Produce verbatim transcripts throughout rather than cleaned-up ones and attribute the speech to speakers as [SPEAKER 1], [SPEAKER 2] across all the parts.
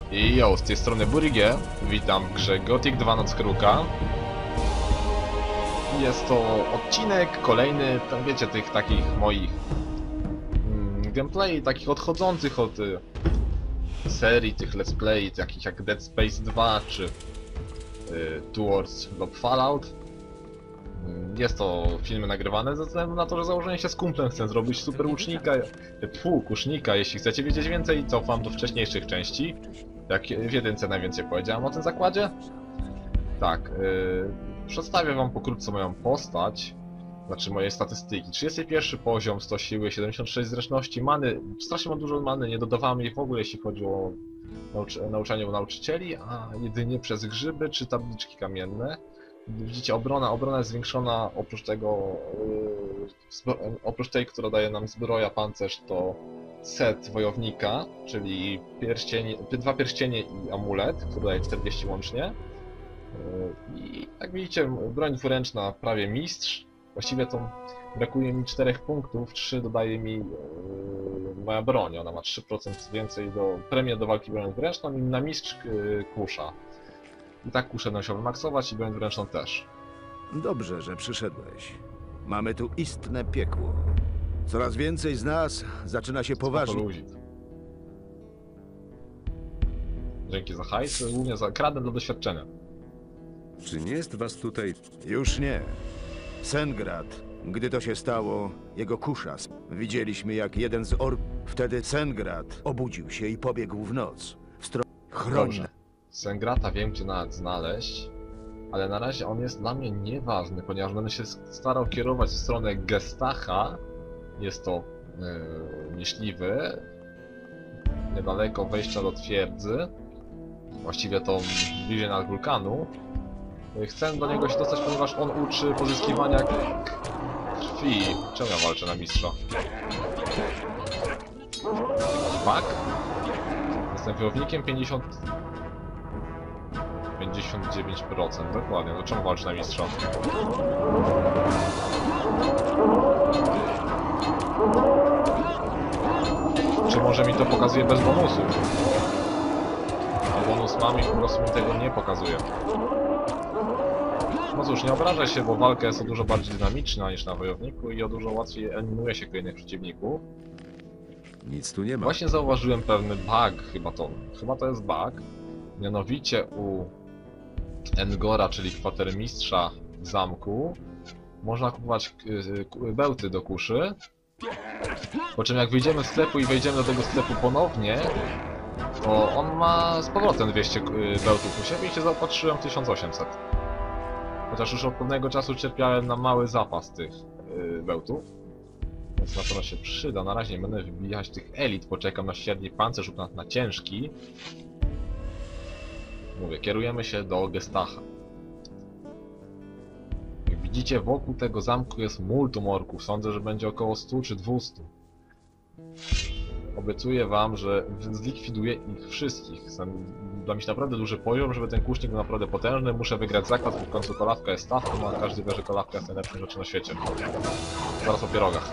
[SPEAKER 1] I jo, z tej strony Burygie, witam w grze Gothic dwa Noc Kruka. Jest to odcinek kolejny, tam wiecie, tych takich moich mm, gameplay, takich odchodzących od y, serii, tych let's play, takich jak Dead Space dwa czy y, Towards lub Fallout. Mm, Jest to filmy nagrywane ze względu na to, że założenie się z kumplem chcę zrobić super łucznika, tfu, kusznika. Jeśli chcecie wiedzieć więcej, cofam do wcześniejszych części. Jak w jedynce najwięcej powiedziałem o tym zakładzie. Tak, yy, przedstawię wam pokrótce moją postać, znaczy moje statystyki. trzydziesty pierwszy poziom, sto siły, siedemdziesiąt sześć zręczności, many, strasznie mam dużo many, nie dodawałem jej w ogóle jeśli chodzi o naucz nauczanie u nauczycieli, a jedynie przez grzyby czy tabliczki kamienne. Widzicie, obrona, obrona jest zwiększona, oprócz tego, yy, oprócz tej, która daje nam zbroja, pancerz, to set wojownika, czyli pierścień, dwa pierścienie i amulet, który daje czterdzieści łącznie. I jak widzicie, broń dwuręczna prawie mistrz. Właściwie to brakuje mi czterech punktów, trzy dodaje mi yy, moja broń. Ona ma trzy procent więcej do premii do walki bronią dwuręczną i na mistrz yy, kusza. I tak kuszę będę musiał wymaksować i broń dwuręczną też.
[SPEAKER 2] Dobrze, że przyszedłeś. Mamy tu istne piekło. Coraz więcej z nas zaczyna się poważnie.
[SPEAKER 1] Luzik. Dzięki za hajs, głównie za kradę do doświadczenia.
[SPEAKER 3] Czy nie jest was tutaj...
[SPEAKER 2] Już nie. Sengrad. Gdy to się stało, jego kuszas. Widzieliśmy, jak jeden z ork... Wtedy Sengrad obudził się i pobiegł w noc. W stronę... Chroń.
[SPEAKER 1] Sengrata wiem, gdzie nawet znaleźć, ale na razie on jest dla mnie nieważny, ponieważ będę się starał kierować w stronę Gestacha. Jest to yy, myśliwy, niedaleko wejścia do twierdzy, właściwie to bliżej nad wulkanu. Chcę do niego się dostać, ponieważ on uczy pozyskiwania krwi. Czemu ja walczę na mistrza? Bak? Jestem wojownikiem pięćdziesiąt... pięćdziesiąt dziewięć procent, dokładnie. No czemu walczę na mistrza? Czy może mi to pokazuje bez bonusu? A bonus mam i po prostu mi tego nie pokazuje. No cóż, nie obrażaj się, bo walka jest o dużo bardziej dynamiczna niż na wojowniku i o dużo łatwiej eliminuje się kolejnych przeciwników.
[SPEAKER 3] Nic tu nie ma.
[SPEAKER 1] Właśnie zauważyłem pewny bug, chyba to, chyba to jest bug. Mianowicie u Engora, czyli kwatermistrza w zamku, można kupować bełty do kuszy. Po czym jak wyjdziemy z sklepu i wejdziemy do tego sklepu ponownie, to on ma z powrotem dwieście bełtów u siebie i się zaopatrzyłem tysiąc osiemset. Chociaż już od pewnego czasu cierpiałem na mały zapas tych bełtów. Więc na pewno się przyda. Na razie nie będę wybijać tych elit, poczekam na średni pancerz lub na, na ciężki. Mówię, kierujemy się do Gestacha. Jak widzicie, wokół tego zamku jest multum orków. Sądzę, że będzie około stu czy dwustu. Obiecuję wam, że zlikwiduję ich wszystkich. Dla mnie naprawdę duży poziom, żeby ten kusznik był naprawdę potężny. Muszę wygrać zakład, bo w końcu kolawka jest stawką, a każdy wie, że kolawka jest najlepszą rzeczą na świecie. Zaraz o pierogach.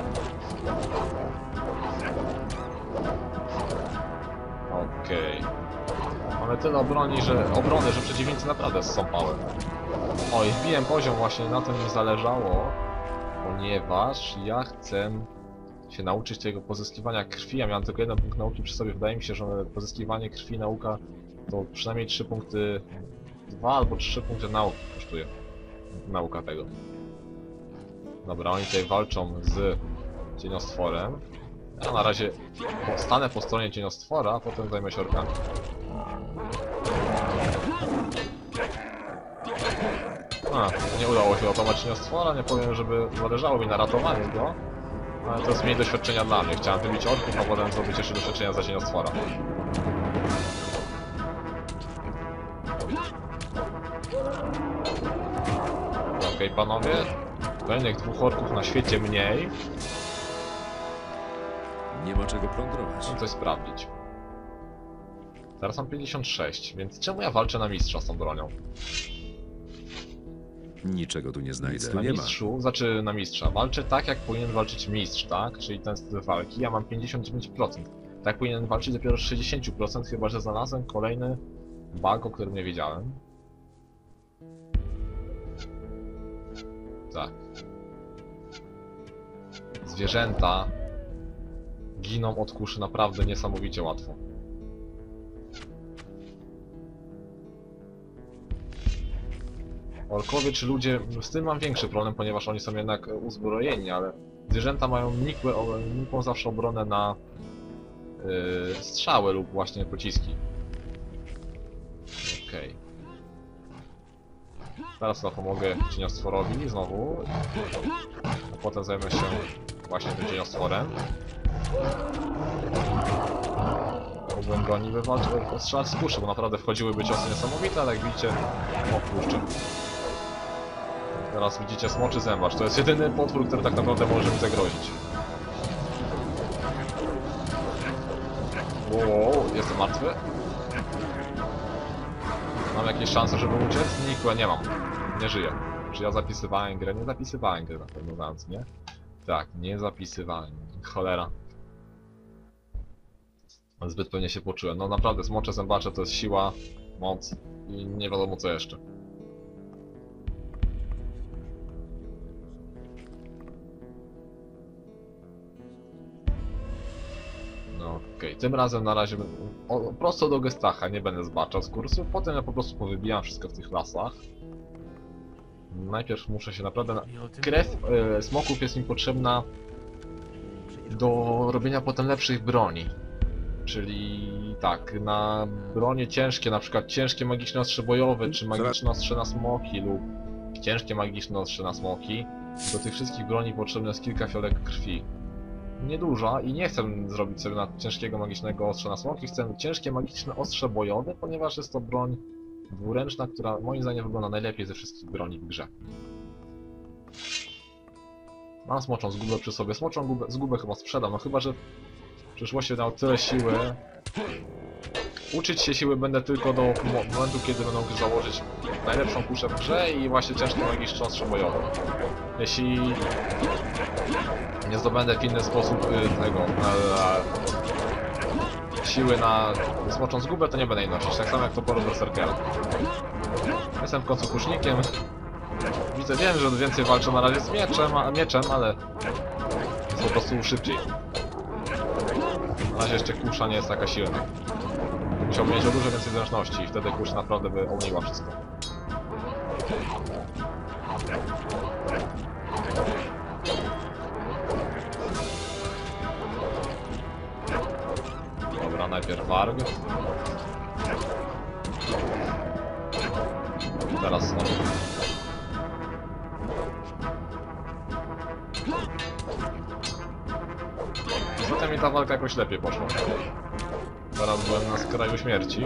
[SPEAKER 1] Okej. Okay. Mamy tyle obroni, że obrony, że przeciwnicy naprawdę zsąpałem. O, i wbiłem poziom, właśnie na tym mi zależało, ponieważ ja chcę się nauczyć tego pozyskiwania krwi. Ja miałem tylko jeden punkt nauki przy sobie. Wydaje mi się, że pozyskiwanie krwi, nauka to przynajmniej trzy punkty, dwa albo trzy punkty nauki kosztuje nauka tego. Dobra, oni tutaj walczą z cieniostworem. Ja na razie stanę po stronie cieniostwora, a potem zajmę się orkami. A, nie udało się ratować cieniostwora, nie powiem, żeby zależało mi na ratowaniu go. Ale to jest mniej doświadczenia dla mnie. Chciałem wybić orków, a potem zrobić jeszcze doświadczenia za cieniostwora. Okej, okay, panowie. Kolejnych dwóch orków na świecie mniej.
[SPEAKER 3] Nie ma czego plądrować.
[SPEAKER 1] Chcę coś sprawdzić. Teraz mam pięćdziesiąt sześć, więc czemu ja walczę na mistrza z tą bronią?
[SPEAKER 3] Niczego tu nie znajdę. Nic tu
[SPEAKER 1] Na
[SPEAKER 3] nie
[SPEAKER 1] mistrzu, znaczy na mistrza. Walczę tak, jak powinien walczyć mistrz, tak? Czyli ten styl walki. Ja mam pięćdziesiąt dziewięć procent. Tak powinien walczyć dopiero z sześćdziesiąt procent, chyba że znalazłem kolejny bug, o którym nie wiedziałem. Tak. Zwierzęta giną od kuszy naprawdę niesamowicie łatwo. Orkowie czy ludzie, z tym mam większy problem, ponieważ oni są jednak uzbrojeni, ale zwierzęta mają nikłe, nikłą zawsze obronę na yy, strzały lub właśnie pociski. Okej. Okay. Teraz chyba pomogę cieniostworowi znowu, a potem zajmę się właśnie tym cieniostworem. Mógłbym broni wywalczyć, strzelać z kuszy, bo naprawdę wchodziłyby ciosy niesamowite, ale jak widzicie, o kurczę. Teraz widzicie smoczy zębacz, to jest jedyny potwór, który tak naprawdę może mi zagrozić. Wow, jestem martwy. Mam jakieś szanse, żeby uciec? Nikłe nie mam. Nie żyję. Czy ja zapisywałem grę? Nie zapisywałem gry na pewno, więc nie? Tak, nie zapisywałem. Cholera. Zbyt pewnie się poczułem. No naprawdę, smocze zębacze to jest siła, moc i nie wiadomo co jeszcze. No okej, okay. Tym razem na razie o, prosto do Gestacha, nie będę zbaczał z kursu, potem ja po prostu powybijam wszystko w tych lasach. Najpierw muszę się naprawdę... Na... Krew e, smoków jest mi potrzebna do robienia potem lepszych broni. Czyli tak, na bronie ciężkie, na przykład ciężkie magiczne ostrze bojowe, czy magiczne ostrze na smoki lub ciężkie magiczne ostrze na smoki. Do tych wszystkich broni potrzebne jest kilka fiolek krwi. Nieduża i nie chcę zrobić sobie na ciężkiego magicznego ostrza na smoki, chcę ciężkie magiczne ostrze bojowe, ponieważ jest to broń dwuręczna, która moim zdaniem wygląda najlepiej ze wszystkich broni w grze. Mam smoczą zgubę przy sobie, smoczą gubę, zgubę chyba sprzedam, no chyba że w przyszłości dał tyle siły. Uczyć się siły będę tylko do momentu, kiedy będę mógł założyć najlepszą kuszę w grze i właśnie ciężkie magiczne ostrze bojowe. Jeśli nie zdobędę w inny sposób tego e, siły na smoczą zgubę, to nie będę jej nosić, tak samo jak to polu berserkera. Jestem w końcu kusznikiem. Widzę, wiem, że więcej walczę na razie z mieczem, a, mieczem, ale jest po prostu szybciej. Na razie jeszcze kusza nie jest taka silna. Musiałbym mieć o dużo więcej zręczności i wtedy kusza naprawdę by omniła wszystko. Dobra, najpierw warg. Teraz on. Potem mi ta walka jakoś lepiej poszła. Teraz byłem na skraju śmierci.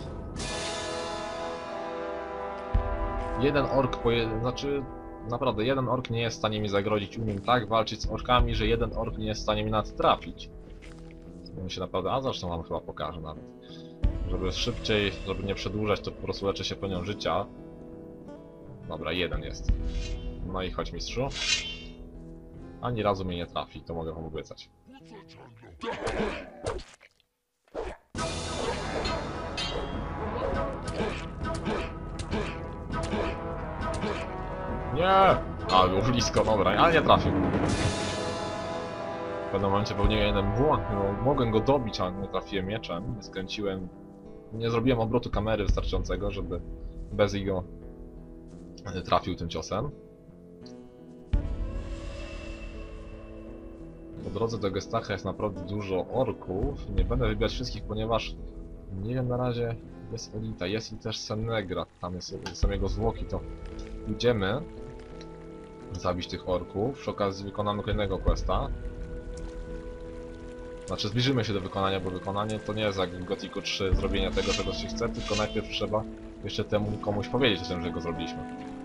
[SPEAKER 1] Jeden ork po jeden, znaczy naprawdę jeden ork nie jest w stanie mi zagrozić. Umiem tak walczyć z orkami, że jeden ork nie jest w stanie mi nadtrafić. Mi się naprawdę, a zresztą wam chyba pokażę nawet. Żeby szybciej, żeby nie przedłużać, to po prostu leczę się pełnią życia. Dobra, jeden jest. No i chodź mistrzu. Ani razu mnie nie trafi, to mogę wam obiecać. Nie! A, był blisko, dobra, ale nie trafił. W pewnym momencie popełniłem jeden błąd, no, mogłem go dobić, ale nie trafiłem mieczem, nie skręciłem... Nie zrobiłem obrotu kamery wystarczającego, żeby bez jego trafił tym ciosem. Po drodze do Gestacha jest naprawdę dużo orków. Nie będę wybierać wszystkich, ponieważ nie wiem na razie. Jest Elita, jest i też Senegrat, tam jest, są jego zwłoki, to idziemy zabić tych orków. Przy okazji wykonamy kolejnego questa. Znaczy zbliżymy się do wykonania, bo wykonanie to nie jest jak w Gothicu trzy zrobienie tego, czego się chce, tylko najpierw trzeba jeszcze temu komuś powiedzieć o tym, że go zrobiliśmy.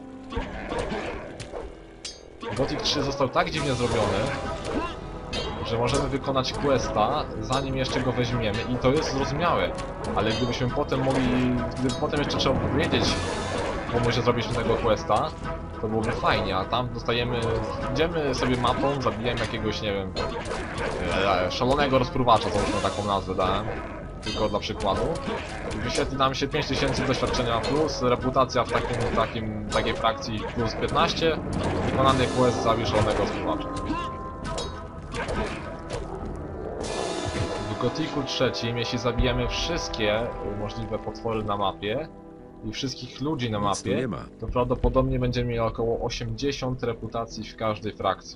[SPEAKER 1] Gothic trzy został tak dziwnie zrobiony, że możemy wykonać questa, zanim jeszcze go weźmiemy i to jest zrozumiałe. Ale gdybyśmy potem mogli, gdyby potem jeszcze trzeba powiedzieć komuś, że zrobiliśmy tego questa, to byłoby fajnie, a tam dostajemy, idziemy sobie mapą, zabijemy jakiegoś, nie wiem, e, szalonego rozpruwacza, załóżmy taką nazwę dałem, tylko dla przykładu. I wyświetli nam się pięć tysięcy doświadczenia plus, reputacja w takim, takim, takiej frakcji plus piętnaście, wykonany quest zabij szalonego rozpruwacza. W Gothicu trzecim, jeśli zabijemy wszystkie możliwe potwory na mapie i wszystkich ludzi na
[SPEAKER 3] Nic tu
[SPEAKER 1] mapie,
[SPEAKER 3] nie ma.
[SPEAKER 1] to prawdopodobnie będziemy mieli około osiemdziesiąt reputacji w każdej frakcji.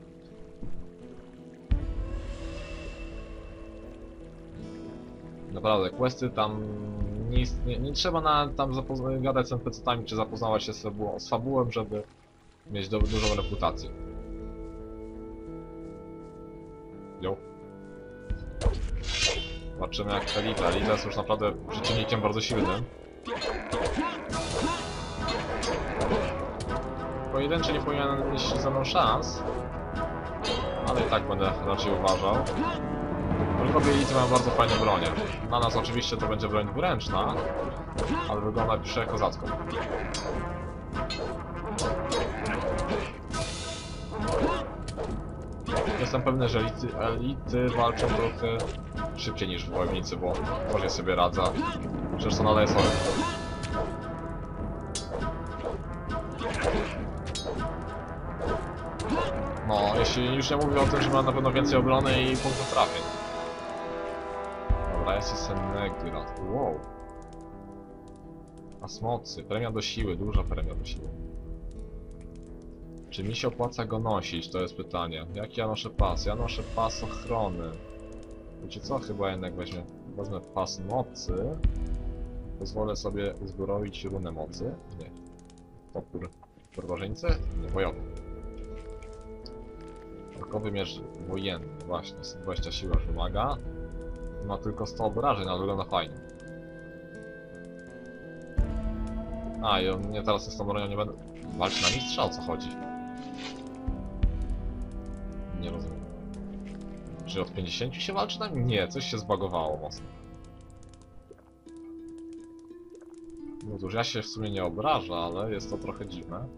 [SPEAKER 1] Naprawdę, questy tam nie, istnie, nie trzeba na, tam gadać z en pe ce tami czy zapoznawać się z, fabułą, z fabułem, żeby mieć do, dużą reputację. Jo. Zobaczymy jak Elita. Elita jest już naprawdę przeciwnikiem bardzo silnym. Pojedynczy nie powinien mieć ze mną szans, ale i tak będę raczej uważał. Wrogowie Elity mają bardzo fajne bronie. Na nas oczywiście to będzie broń dwuręczna, ale wygląda pisze kozacko. Jestem pewny, że elity, elity walczą trochę szybciej niż wojownicy, bo gorzej sobie radza. Zresztą nadal jest ork. No, jeśli już nie mówię o tym, że ma na pewno więcej obrony i punktów trafień. Dobra, jest Senegrat. Wow. A mocy, premia do siły, duża premia do siły. Czy mi się opłaca go nosić? To jest pytanie. Jaki ja noszę pas? Ja noszę pas ochrony. Wiecie co? Chyba jednak weźmie, wezmę pas mocy. Pozwolę sobie uzbroić runę mocy. Nie. Topór barbarzyńcy? Nie, bojowy. Orkowy miecz wojenny. Właśnie, sto dwadzieścia siła już wymaga. Ma tylko sto obrażeń, ale wygląda fajnie. A, i on nie teraz z tą bronią nie będę... Walczy na mistrza? O co chodzi? Nie rozumiem. Czy od pięćdziesięciu się walczy na nim? Nie, coś się zbagowało mocno. No cóż, ja się w sumie nie obrażę, ale jest to trochę dziwne.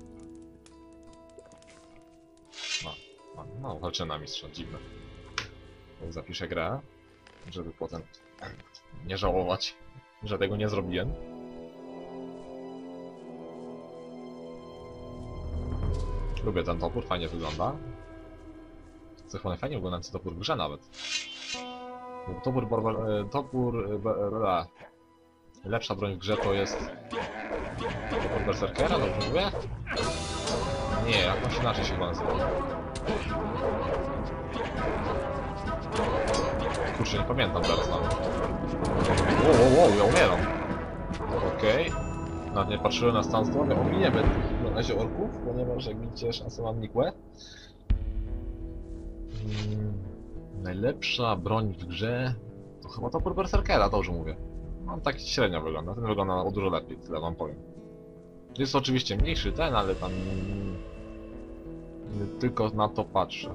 [SPEAKER 1] No, no, no walczę na mistrza, dziwne. Zapiszę grę, żeby potem nie żałować, że tego nie zrobiłem. Lubię ten topór, fajnie wygląda. Zresztą fajnie wyglądający topór w grze nawet. Topór, barbar... topór... Be... Lepsza broń w grze to jest... Topór Berserkera, dobrze mówię? Nie, jakoś inaczej się chyba nazywa. Kurczę, nie pamiętam teraz nawet. Wow, wow, wow, ja umieram. Okej. Okay. Nawet nie patrzyłem na stan zdrowia. Ominiemy na razie orków, ponieważ jak widzicie szansę mam nikłe. Hmm, najlepsza broń w grze to chyba topór Berserkera, dobrze mówię. No tak średnio wygląda, ten wygląda o dużo lepiej, tyle wam powiem. Jest oczywiście mniejszy ten, ale tam nie tylko na to patrzę.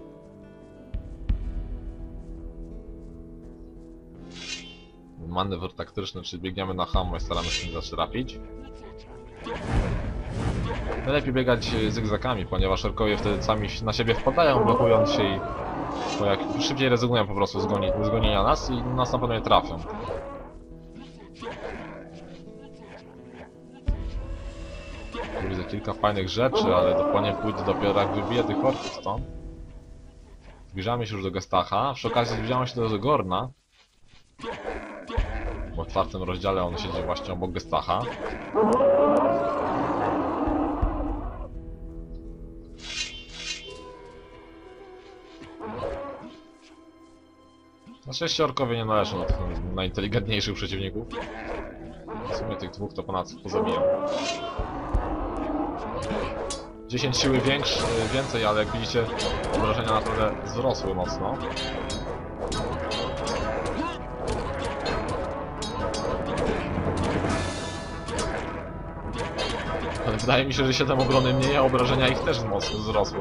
[SPEAKER 1] Manewr taktyczny, czyli biegniemy na hammo i staramy się nie zatrafić. Najlepiej biegać zygzakami, ponieważ orkowie wtedy sami na siebie wpadają, blokując się i bo jak szybciej rezygnują po prostu z goni zgonienia nas i nas na pewno nie trafią. Widzę kilka fajnych rzeczy, ale dokładnie pójdę dopiero jak wybiję tych orków stąd. Zbliżamy się już do Gestacha, przy okazji zbliżamy się do Gorna. Bo w czwartym rozdziale on siedzi właśnie obok Gestacha. Na szczęście orkowie nie należą do tych najinteligentniejszych przeciwników. W sumie tych dwóch to ponad pozabijam. dziesięć siły większy, więcej, ale jak widzicie obrażenia naprawdę wzrosły mocno. Ale wydaje mi się, że siedem obrony mniej, a obrażenia ich też mocno wzrosły.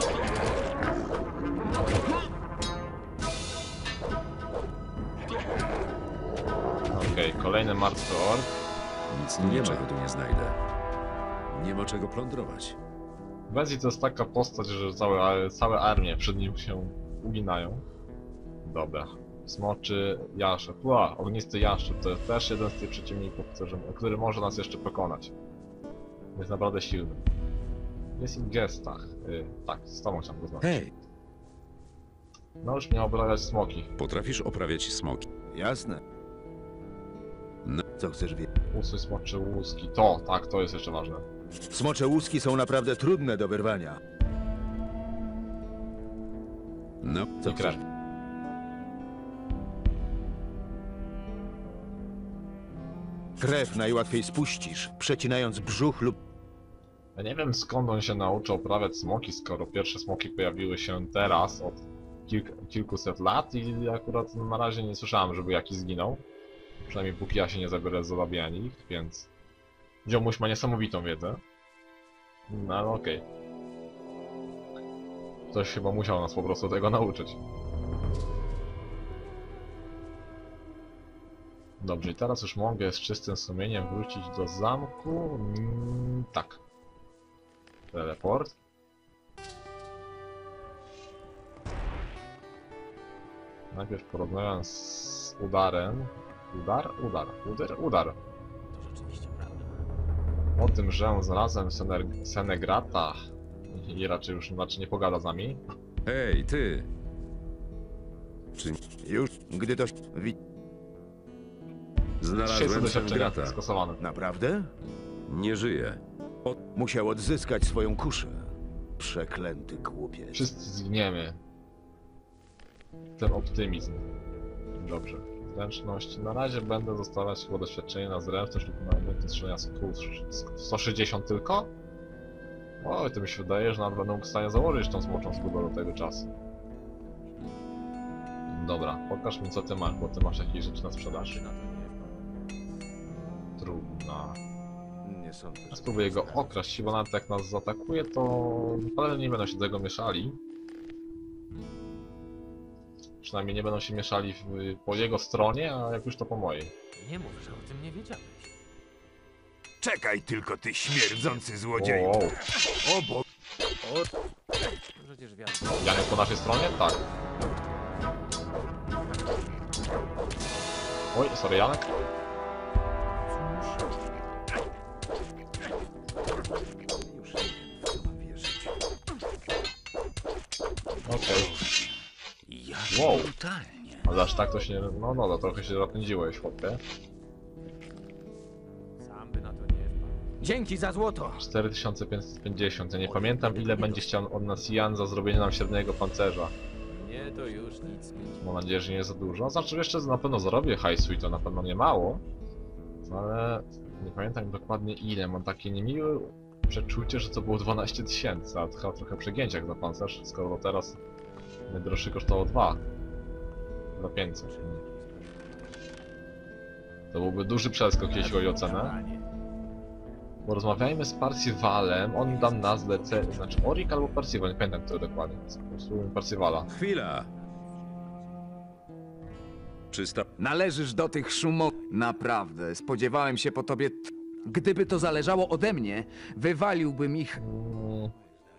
[SPEAKER 1] Okej, okay, kolejny martwy ork.
[SPEAKER 3] Nic tu nie ma, czego tu nie znajdę. Nie ma czego plądrować.
[SPEAKER 1] Wezji to jest taka postać, że całe, całe armie przed nim się uginają. Dobra. Smoczy jaszczur. Ła, ognisty jaszczur to jest też jeden z tych przeciwników, który, który może nas jeszcze pokonać. Jest naprawdę silny. Jest i w gestach. Yy, tak, z tobą chciałem go znać.
[SPEAKER 3] Hej,
[SPEAKER 1] No już miał obrażać smoki.
[SPEAKER 3] potrafisz oprawiać smoki?
[SPEAKER 2] Jasne.
[SPEAKER 3] No.
[SPEAKER 2] Co chcesz wiedzieć?
[SPEAKER 1] Usuń smocze łuski. To, tak, to jest jeszcze ważne.
[SPEAKER 2] Smocze łuski są naprawdę trudne do wyrwania.
[SPEAKER 3] No,
[SPEAKER 2] Co
[SPEAKER 1] I
[SPEAKER 2] chcesz?
[SPEAKER 1] krew.
[SPEAKER 2] Krew najłatwiej spuścisz, przecinając brzuch lub...
[SPEAKER 1] Ja nie wiem skąd on się nauczył oprawiać smoki, skoro pierwsze smoki pojawiły się teraz od kilk, kilkuset lat i akurat na razie nie słyszałem, żeby jakiś zginął. Przynajmniej póki ja się nie zabiorę za zabijanie ich, więc... Ziomuś ma niesamowitą wiedzę. No ale okej. Ktoś chyba musiał nas po prostu tego nauczyć. Dobrze, i teraz już mogę z czystym sumieniem wrócić do zamku. Mm, tak. Teleport. Najpierw porozmawiam z udarem. Udar? Udar. Udar? Udar. O tym, że znalazłem Sener Senegrata i raczej już raczej nie pogada z nami.
[SPEAKER 3] hej, ty! Czy
[SPEAKER 2] Już, gdy to... Wi...
[SPEAKER 1] sześćset
[SPEAKER 3] znalazłem
[SPEAKER 1] doświadczenia
[SPEAKER 3] Sengrata?
[SPEAKER 1] skasowane.
[SPEAKER 2] Naprawdę?
[SPEAKER 3] Nie żyje.
[SPEAKER 2] Musiał odzyskać swoją kuszę. Przeklęty głupiec.
[SPEAKER 1] Wszyscy zgniemy. Ten optymizm. Dobrze. Zręczność. Na razie będę dostawać chyba doświadczenie na zręczność lub na elementy strzelania z kół. sto sześćdziesiąt tylko? Oj, to mi się wydaje, że nawet będę mógł w stanie założyć tą smoczą zgubę do tego czasu. Dobra, pokaż mi co ty masz, bo ty masz jakieś rzeczy na sprzedaż. Trudna.
[SPEAKER 2] Nie sądzę, że...
[SPEAKER 1] Spróbuję go okraść, bo nawet jak nas zaatakuje, to naprawdę nie będą się do tego mieszali. Przynajmniej nie będą się mieszali w, po jego stronie, a jak już to po mojej.
[SPEAKER 4] Nie mów, że o tym nie wiedziałeś.
[SPEAKER 5] Czekaj tylko, ty śmierdzący złodzieju!
[SPEAKER 1] Wow.
[SPEAKER 5] O bo...
[SPEAKER 4] Przecież wiadomo.
[SPEAKER 1] Janek po naszej stronie? Tak. Oj, sorry Janek.
[SPEAKER 2] Już nie wiem, w co mam wierzyć.
[SPEAKER 1] Okej.
[SPEAKER 4] Jak
[SPEAKER 1] Wow.
[SPEAKER 4] brutalnie.
[SPEAKER 1] Ale aż tak to się nie... No, no, no trochę się zapędziłeś, chłopie.
[SPEAKER 4] Sam by na to nie wpadł.
[SPEAKER 6] Dzięki za złoto.
[SPEAKER 1] cztery tysiące pięćset pięćdziesiąt. Ja nie pamiętam ile będzie chciał od nas Jan za zrobienie nam średniego pancerza.
[SPEAKER 4] Nie, to już nic nie.
[SPEAKER 1] Mam nadzieję, że nie za dużo. Znaczy jeszcze na pewno zarobię hajsu i to na pewno nie mało. Ale nie pamiętam dokładnie ile. Mam takie niemiłe przeczucie, że to było dwanaście tysięcy, a to chyba trochę przegięcie jak za pancerz, skoro teraz najdroższy kosztowało dwa. Za pięćset. To byłby duży przeskok, jeśli chodzi o cenę. Porozmawiajmy z Parsivalem, on dam nas zlecenie, znaczy Orik albo Parsival, nie pamiętam kto dokładnie. Spróbujmy Parsivala.
[SPEAKER 3] Chwila! Czysta...
[SPEAKER 6] Należysz do tych szumów. Naprawdę, spodziewałem się po tobie. t- Gdyby to zależało ode mnie, wywaliłbym ich.
[SPEAKER 1] Mm.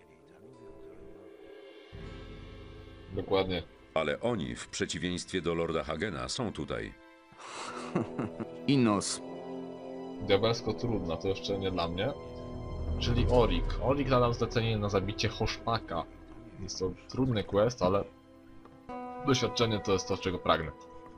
[SPEAKER 1] Dokładnie.
[SPEAKER 3] Ale oni, w przeciwieństwie do Lorda Hagena, są tutaj.
[SPEAKER 6] Inos.
[SPEAKER 1] Diabelsko trudna, to jeszcze nie dla mnie. Czyli Orik. Orik da nam zlecenie na zabicie Hoszpaka. Jest to trudny quest, ale doświadczenie to jest to, czego pragnę.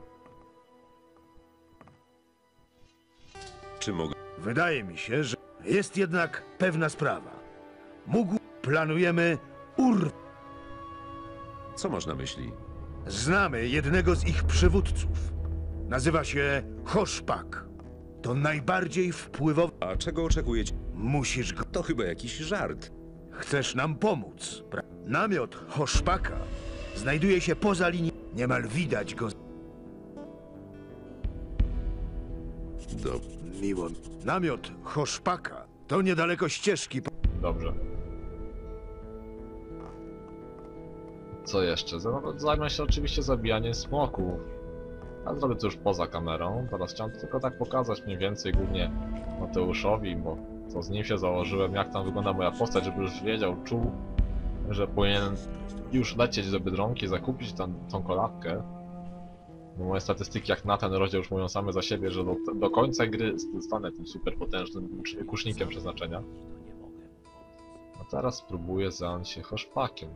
[SPEAKER 3] Czy mogę...
[SPEAKER 2] Wydaje mi się, że jest jednak pewna sprawa. Mógł... Planujemy ur...
[SPEAKER 3] Co masz na myśli?
[SPEAKER 2] Znamy jednego z ich przywódców. Nazywa się Hoszpak. To najbardziej wpływowy...
[SPEAKER 3] A czego oczekujecie?
[SPEAKER 2] Musisz go...
[SPEAKER 3] To chyba jakiś żart.
[SPEAKER 2] Chcesz nam pomóc. Pra... Namiot Hoszpaka znajduje się poza linią... Niemal widać go...
[SPEAKER 3] Do...
[SPEAKER 2] Miło. Namiot Hoszpaka to niedaleko ścieżki... Po...
[SPEAKER 1] Dobrze. Co jeszcze? Za- Zajmę się oczywiście zabijaniem smoków. A zrobię to już poza kamerą. Teraz chciałem tylko tak pokazać mniej więcej głównie Mateuszowi, bo co z nim się założyłem, jak tam wygląda moja postać, żeby już wiedział, czuł, że powinien już lecieć do Biedronki, zakupić tam tą kolawkę. Bo moje statystyki jak na ten rozdział już mówią same za siebie, że do, do końca gry zostanę tym super potężnym kusznikiem przeznaczenia. A teraz spróbuję zająć się hoszpakiem.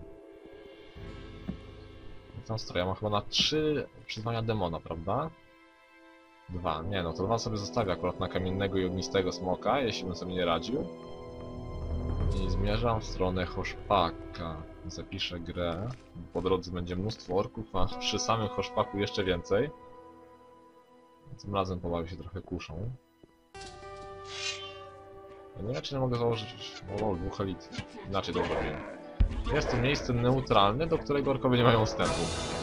[SPEAKER 1] Tam stroja ma chyba na trzy przyznania demona, prawda? Dwa. Nie, no to dwa sobie zostawię akurat na kamiennego i ognistego smoka, jeśli bym sobie nie radził. I zmierzam w stronę hoszpaka. Zapiszę grę. Po drodze będzie mnóstwo orków, a przy samym hoszpaku jeszcze więcej. Tym razem pobawię się trochę kuszą. Ja nie wiem, czy nie mogę założyć... O, dwóch elit. Inaczej to zrobiłem. Jest to miejsce neutralne, do którego orkowie nie mają wstępu.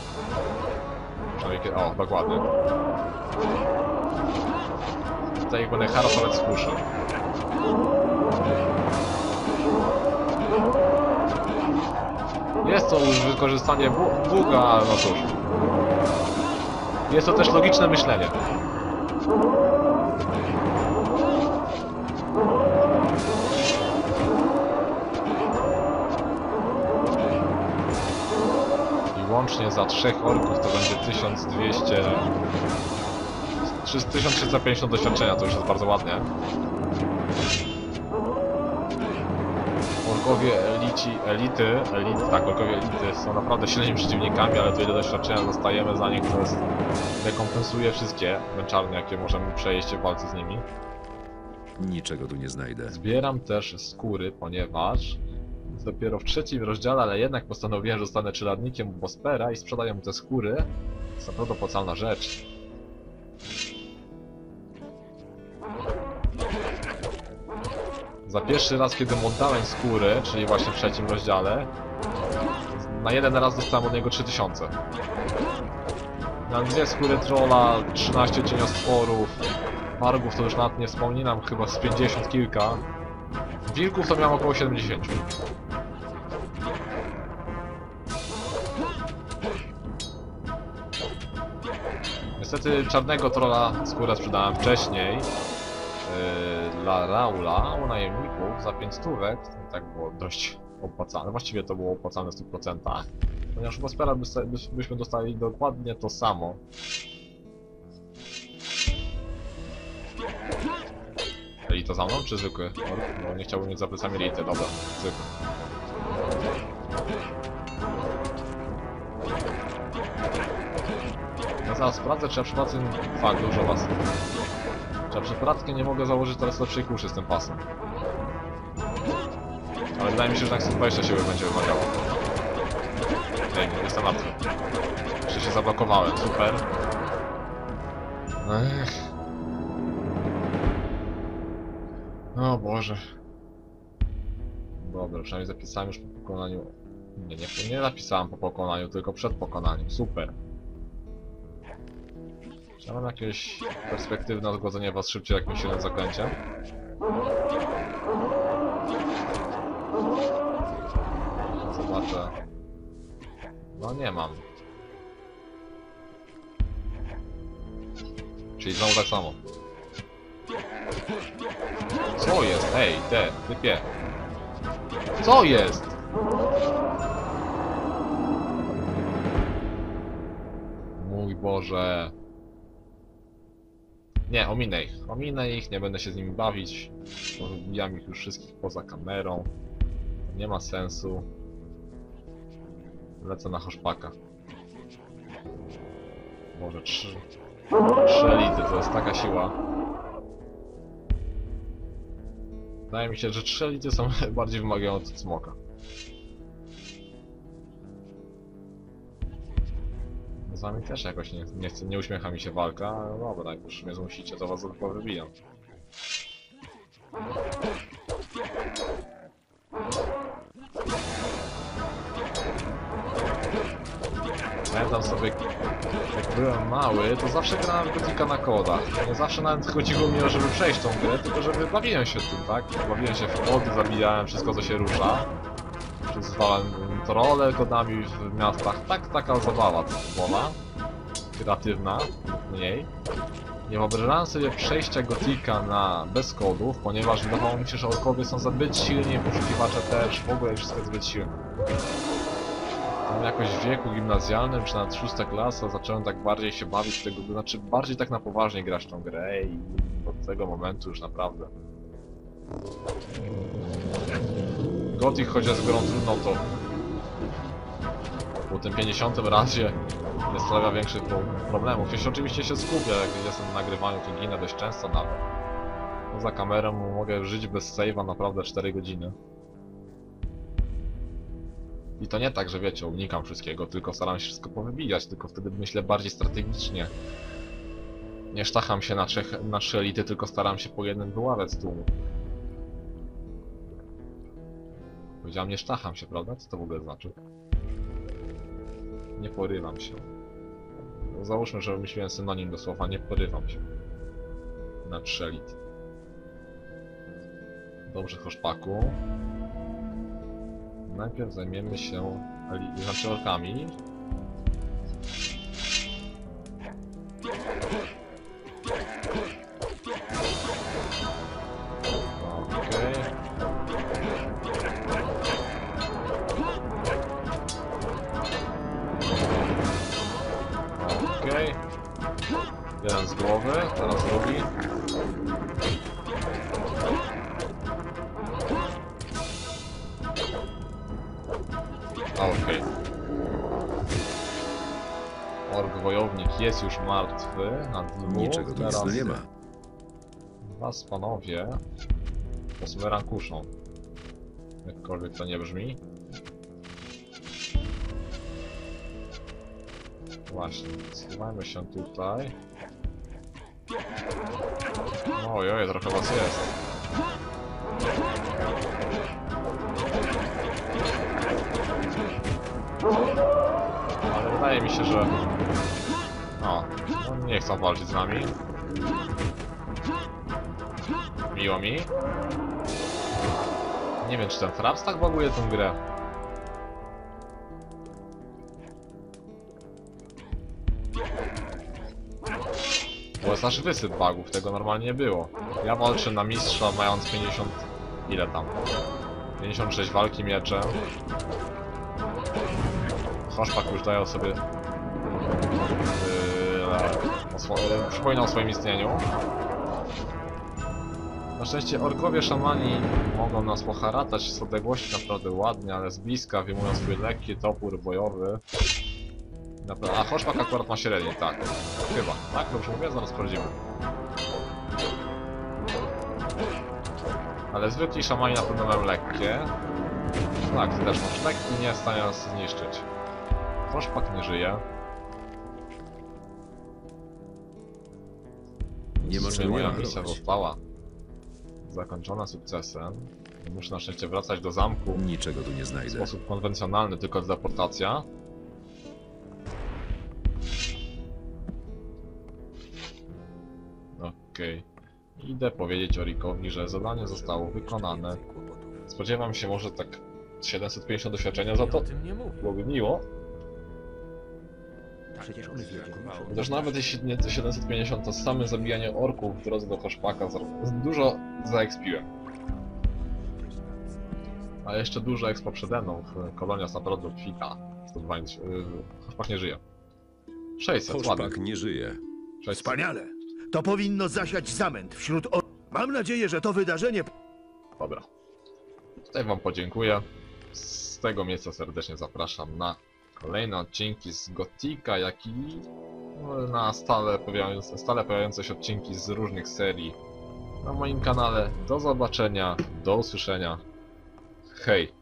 [SPEAKER 1] O, dokładnie. Tutaj będę harasować z kuszy. Jest to już wykorzystanie bu buga, ale no cóż. Jest to też logiczne myślenie. I łącznie za trzech orków to będzie tysiąc dwieście... tysiąc trzysta pięćdziesiąt doświadczenia, to już jest bardzo ładnie. Orkowie elici, elity, elit, tak, orkowie elity są naprawdę silnymi przeciwnikami, ale to ile doświadczenia dostajemy za nich, to jest, rekompensuje wszystkie męczarnie, jakie możemy przejść w walce z nimi.
[SPEAKER 3] Niczego tu nie znajdę.
[SPEAKER 1] Zbieram też skóry, ponieważ dopiero w trzecim rozdziale, ale jednak postanowiłem, że zostanę czeladnikiem Bospera i sprzedaję mu te skóry. To jest naprawdę opłacalna rzecz. Za pierwszy raz, kiedy mu oddałem skóry, czyli właśnie w trzecim rozdziale, na jeden raz dostałem od niego trzy tysiące. Na dwie skóry trolla, trzynaście cieniostworów, wargów to już nawet nie wspominam, chyba z pięćdziesiąt kilka. Wilków to miałem około siedemdziesiąt. Niestety czarnego trolla skórę sprzedałem wcześniej. Dla Raula u najemników za pięć stówek, to tak było dość opłacalne, właściwie to było opłacalne w stu procentach, ponieważ u Bospera by, by, byśmy dostali dokładnie to samo. Elita za mną, czy zwykły ork? No nie chciałbym mieć za plecami elity, dobra, zwykły. Ja zaraz sprawdzę, czy ja przypadkiem... Fakt, dużo was. Czy przed poradkiem nie mogę założyć teraz lepszej kuszy z tym pasem. Ale wydaje mi się, że na sto dwadzieścia siły będzie wymagało. Ej, jestem martwy. Jeszcze się zablokowałem, super. Ech. O Boże. Dobra, przynajmniej zapisałem już po pokonaniu... Nie, nie, nie zapisałem po pokonaniu, tylko przed pokonaniem, super. Ja mam jakieś perspektywne odgłodzenie was szybciej jakimś silnym zaklęciem. Zobaczę. No nie mam. Czyli znowu tak samo. Co jest? Ej, te, typie. Co jest? Mój Boże. Nie, ominę ich. Ominę ich, nie będę się z nimi bawić. Wbijam ich już wszystkich poza kamerą. Nie ma sensu. Lecę na hoszpaka. Może trzy... Trzy elity, to jest taka siła. Wydaje mi się, że trzy elity są bardziej wymagające od smoka. Z wami też jakoś nie, nie, chcę, nie uśmiecha mi się walka, ale dobra, jak już mnie zmusicie, to was tylko wybijam. Pamiętam sobie, jak byłem mały, to zawsze grałem w Gotika na kodach. Nie zawsze nawet chodziło mi o, żeby przejść tą grę, tylko żeby bawiłem się tym, tak? Bawiłem się w kody, zabijałem wszystko, co się rusza. Zwalałem trolle kodami w miastach. Tak, taka zabawa typowa. Kreatywna, mniej. Nie wyobrażałem sobie przejścia Gotika na bez kodów, ponieważ wydawało mi się, że orkowie są zbyt silni, poszukiwacze też, w ogóle wszystko jest zbyt silne. Tam jakoś w wieku gimnazjalnym, czy nawet szósta klasa, zacząłem tak bardziej się bawić w tego, znaczy bardziej tak na poważnie grać w tą grę i od tego momentu już naprawdę. Gothic, chociaż z grą trudną, to po tym pięćdziesiątym razie nie sprawia większych problemów. Jeśli oczywiście się skupię, jak jestem w nagrywaniu, to ginę dość często nawet. Poza kamerą mogę żyć bez save'a naprawdę cztery godziny. I to nie tak, że wiecie, unikam wszystkiego, tylko staram się wszystko powybijać, tylko wtedy myślę bardziej strategicznie. Nie sztacham się na, trzech, na trzy elity, tylko staram się po jednym wyławiać z tłumu. Powiedziałem, nie sztacham się, prawda? Co to w ogóle znaczy? Nie porywam się. No, załóżmy, że wymyśliłem synonim do słowa nie porywam się. Na trzy elity. Dobrze, Hoszpaku. Najpierw zajmiemy się eli- znaczy orkami. Okej. Okej. Jeden z głowy, teraz drugi. Okej. Ork wojownik jest już martwy, na dwóch.
[SPEAKER 3] Niczego tu
[SPEAKER 1] Teraz
[SPEAKER 3] nie ma.
[SPEAKER 1] was panowie to sobie rankuszą. Jakkolwiek to nie brzmi. Właśnie, schowajmy się tutaj. Ojoj, trochę was jest. Ale wydaje mi się, że... O, no nie chcą walczyć z nami. Miło mi. Nie wiem, czy ten Fraps tak baguje tę grę. Bo jest nasz wysyp bugów, tego normalnie nie było. Ja walczę na mistrza mając pięćdziesiąt... ile tam? pięćdziesiąt sześć walki mieczem. Hoszpak już daje o sobie... Yy, o swo... yy, przypominał o swoim istnieniu. Na szczęście orkowie szamani mogą nas poharatać z odległości naprawdę ładnie, ale z bliska wyjmują swój lekki topór bojowy. Naprawdę... A Hoszpak akurat ma średni, tak. Chyba, tak? Dobrze mówię? Zaraz sprawdzimy. Ale zwykli szamani na pewno mają lekkie. Tak, ty też masz lekki, nie jest w stanie nas zniszczyć. Hoszpak nie żyje.
[SPEAKER 3] Nie ma czego
[SPEAKER 1] Moja
[SPEAKER 3] reagować.
[SPEAKER 1] misja została zakończona sukcesem. Muszę na szczęście wracać do zamku
[SPEAKER 3] Niczego tu nie
[SPEAKER 1] w
[SPEAKER 3] znajdę.
[SPEAKER 1] sposób konwencjonalny, tylko teleportacja. Okej. Idę powiedzieć Orikowi, że zadanie zostało wykonane. Spodziewam się może tak siedemset pięćdziesiąt doświadczenia za
[SPEAKER 4] I
[SPEAKER 1] to.
[SPEAKER 4] o tym nie mówię.
[SPEAKER 1] Byłoby miło.
[SPEAKER 2] Przecież on wiedział.
[SPEAKER 1] Chociaż nawet jeśli nie to siedemset pięćdziesiąt, to same zabijanie orków w drodze do Hoszpaka za- dużo zaekspiłem. A jeszcze dużo expo przede mną w kolonia Saprodu Kwika. sto dwadzieścia. Yy, Hoszpak nie żyje. sześćset,
[SPEAKER 3] Hoszpak
[SPEAKER 1] ładnie.
[SPEAKER 3] nie żyje.
[SPEAKER 1] sześćset.
[SPEAKER 2] Wspaniale. To powinno zasiać zamęt wśród or... Mam nadzieję, że to wydarzenie...
[SPEAKER 1] Dobra. Tutaj wam podziękuję. Z tego miejsca serdecznie zapraszam na kolejne odcinki z Gotika, jak i na stale pojawiające, stale pojawiające się odcinki z różnych serii na moim kanale. Do zobaczenia, do usłyszenia. Hej!